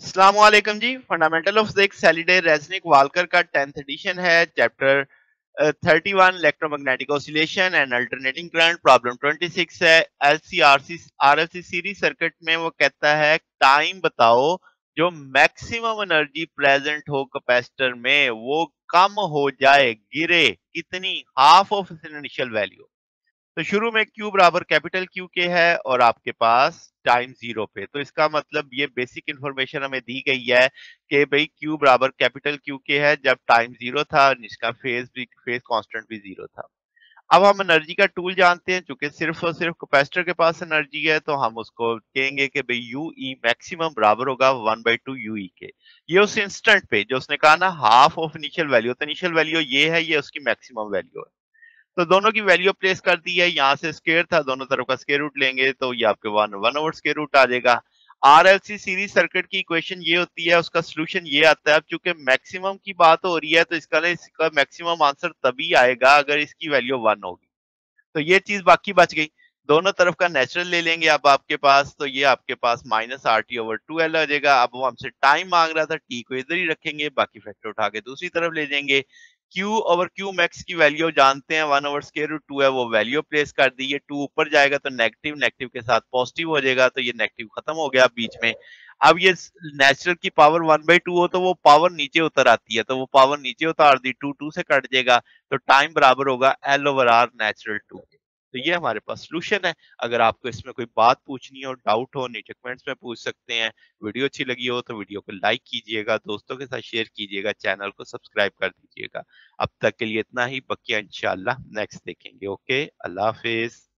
अस्सलाम वालेकुम जी। Fundamental of physics Halliday Resnick Walker का 10th एडिशन है। Chapter 31 electromagnetic oscillation and alternating current. Problem 26 है। एलसीआरसी आरएलसी सीरीज सर्किट में वो कहता है टाइम बताओ जो मैक्सिमम एनर्जी प्रेजेंट हो कैपेसिटर में वो कम हो जाए, गिरे कितनी, हाफ ऑफ इनिशियल वैल्यू। तो शुरू में Q बराबर कैपिटल Q के है और आपके पास टाइम जीरो पे, तो इसका मतलब ये बेसिक इंफॉर्मेशन हमें दी गई है कि भाई Q बराबर कैपिटल Q के है जब टाइम जीरो था, जिसका फेज कांस्टेंट भी जीरो था। अब हम एनर्जी का टूल जानते हैं, चूंकि सिर्फ और सिर्फ कैपेसिटर के पास एनर्जी है तो हम उसको कहेंगे कि भाई यू ई मैक्सिमम बराबर होगा 1/2 यू ई के। ये उस इंस्टेंट पे जो उसने कहा ना हाफ ऑफ इनिशियल वैल्यू, तो इनिशियल वैल्यू ये है, ये उसकी मैक्सिमम वैल्यू है। तो दोनों की वैल्यू प्लेस कर दी है, यहाँ से स्केयर था, दोनों तरफ का स्केयर रूट लेंगे तो ये आपके वन ओवर स्केयर रूट आ जाएगा। आरएलसी सीरीज सर्किट की इक्वेशन ये होती है, उसका सोल्यूशन ये आता है। अब चूंकि मैक्सिमम की बात हो रही है तो इसका मैक्सिमम आंसर तभी आएगा अगर इसकी वैल्यू 1 होगी। तो ये चीज बाकी बच गई। दोनों तरफ का नेचुरल ले लेंगे अब आपके पास, तो ये आपके पास minus R T over two L आ जाएगा। अब वो हमसे टाइम मांग रहा था, टी को इधर ही रखेंगे, बाकी फैक्टर उठा के दूसरी तरफ ले जाएंगे। Q ओवर Q मैक्स की वैल्यू जानते हैं, 1 ओवर स्क्वायर रूट 2 है, वो वैल्यू प्लेस कर दी है। 2 ऊपर जाएगा तो नेगेटिव, नेगेटिव के साथ पॉजिटिव हो जाएगा, तो ये नेगेटिव खत्म हो गया बीच में। अब ये नेचुरल की पावर 1/2 हो तो वो पावर नीचे उतर आती है, तो वो पावर नीचे उतार दी, 2 2 से कट जाएगा, तो टाइम बराबर होगा L ओवर R नेचुरल 2 के। तो ये हमारे पास सॉल्यूशन है। अगर आपको इसमें कोई बात पूछनी हो, डाउट हो, नीचे कमेंट्स में पूछ सकते हैं। वीडियो अच्छी लगी हो तो वीडियो को लाइक कीजिएगा, दोस्तों के साथ शेयर कीजिएगा, चैनल को सब्सक्राइब कर दीजिएगा। अब तक के लिए इतना ही, बकिया इंशाल्लाह नेक्स्ट देखेंगे। ओके, अल्लाह हाफिज।